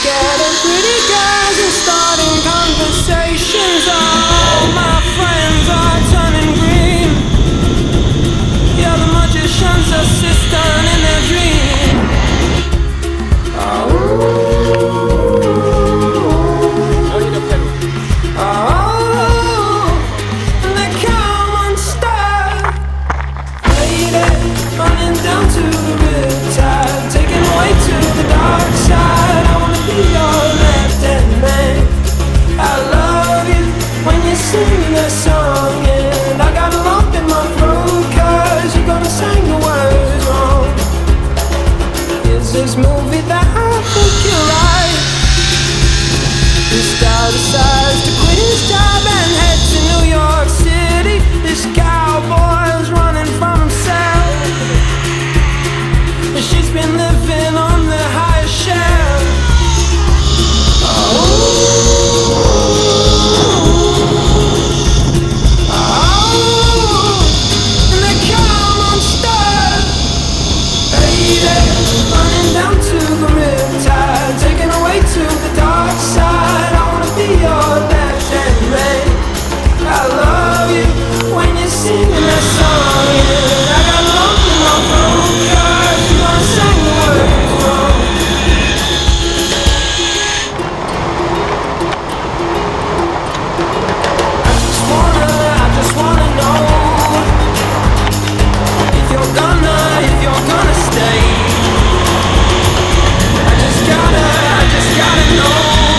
scared of pretty girls and starting conversations. All my friends are turning green. Yeah, the magician's assistant in their dream. Running down to the riptide, taking away to the dark side. I wanna be your left-hand man. I love you when you sing that song, and I got a lump in my throat 'cause you're gonna sing the words wrong. Is this movie that I think you're right? This guy decides to quit his job and head to New York City. This cowboy's running from himself. She's been living on the highest shelf. And they come unstuck. Lady, running down to the riptide, taking away to the dark side. I wanna be your left-hand man. I love you when you're singing that song, yeah. I got a lump in my throat 'cause you're gonna sing the words wrong. I just wanna know if you're gonna stay. I just gotta know.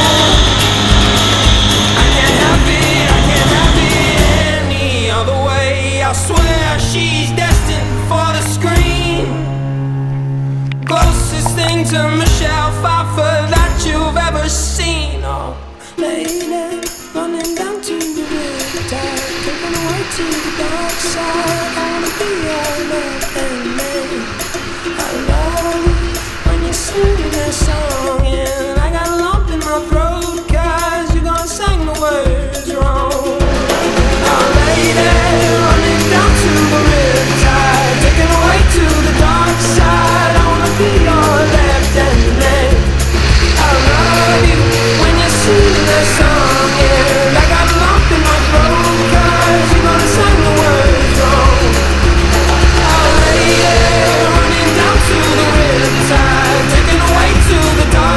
I can't have it any other way. I swear she's destined for the screen. Closest thing to Michelle Pfeiffer that you've ever seen. Oh, lady, running down to the riptide, taking away to the dark side. I wanna be your left-hand man. I love you when you sing that song, and I got a lump in my throat 'cause you're gonna sing the words wrong. Oh, lady, running down to the riptide, taking away to the dark side. I wanna be your left-hand man. I love you when you sing that song, yeah. I got a lump in my throat 'cause you're gonna sing the words wrong. Oh, lady, running down to the riptide, taking away to the dark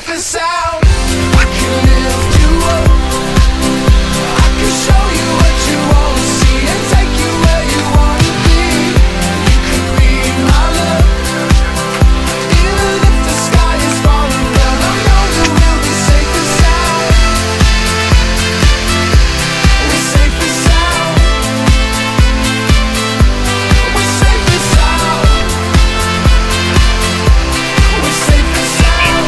safe and sound. I can lift you up, I can show you what you won't see, and take you where you wanna be. You could be my love, even if the sky is falling down. I know that we'll be safe and sound. We're safe and sound. We're safe and sound. We're safe and sound.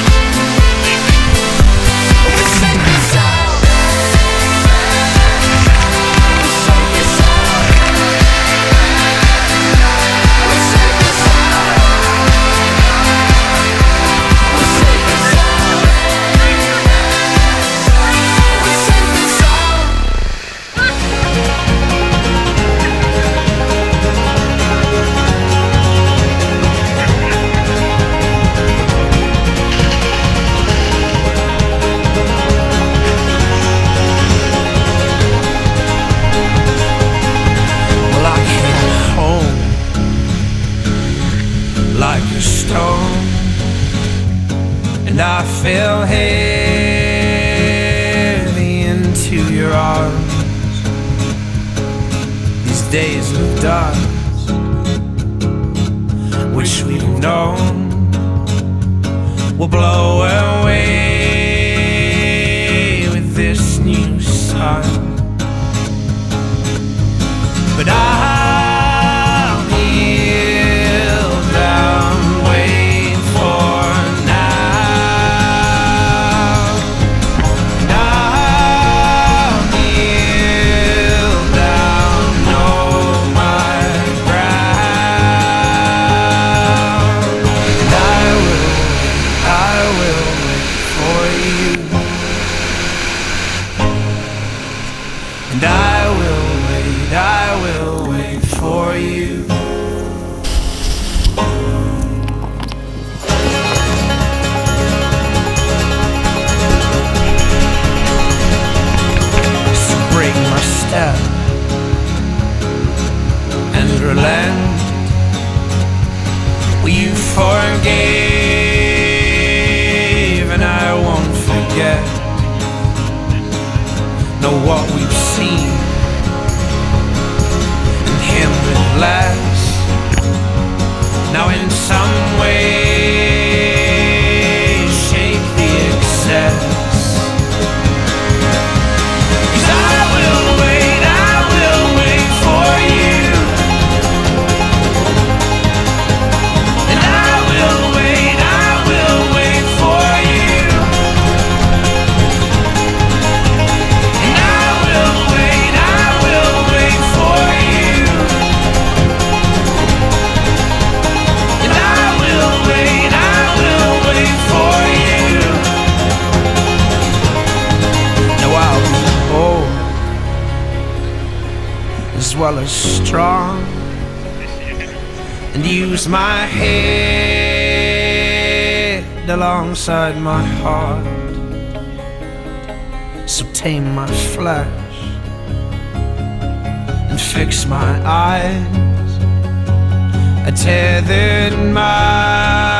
We're safe and sound. Like a stone, and I fell heavy into your arms. These days of dust, which we've known, will blow away with this new sun. But I'll kneel down, wait for now. And I'll kneel down, know my ground. And I will wait for you. And I will wait for you. So break my step and relent. Well, you forgave, and I won't forget. Know what we've seen, and him with less. Now in some way, shape the excess. 'Cause I will wait for you. And I will wait for you. And I will wait for you. And I will wait for you. Now I'll be bold as well as strong, and use my head alongside my heart. So tame my flesh and fix my eyes. I tethered my